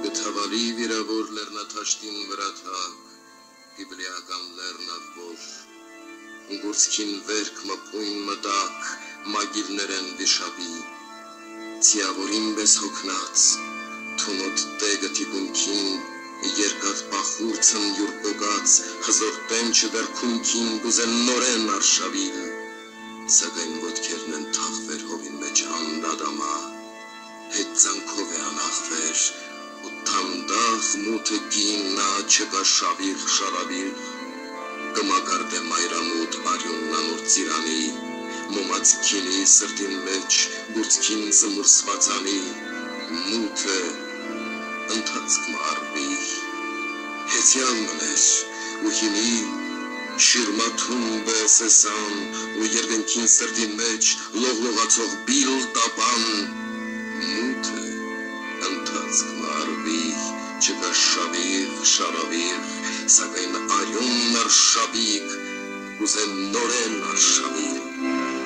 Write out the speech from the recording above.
Գթավալի վիրավոր լեռնաթաշտին վրա թակ, բիբլիական լեռնավոր, Գուրցքին վերք մպույն մտակ, մագիլներեն վիշապի, Ձիավորին բես հոգնած, թունոտ տեգը տիպունքին, Երկատ պախուրցն յուր բոգած, հզոր տենչը վերքունքին, գուզեն նորեն արշավիլ, Սագայն ոտքերն են թաղվեր հովին մեջ անդադամա, Հետ ծանքով է անախվեր, ու թանդաղ մութը գիննա չկա շավիղ շարավիղ, Կմագարդ է մայրամուտ արյունն անոր ծիրանի, Մոմած քինի սրտին մեջ, գուրցքին զմուրսվածանի, Մութ է, ընթացք մարվի, Հեցյան մներ, ու հիմի, Շիրմաթուն բեսեսան, ու երգենքին սրտին մեջ, Լողլողացող բիլ տապան, Մութ է, ընթացք մարվի, չկա շավիղ շարավիղ, Սակայն արյունն արշավիղ, ուզեն նորեն արշավիղ,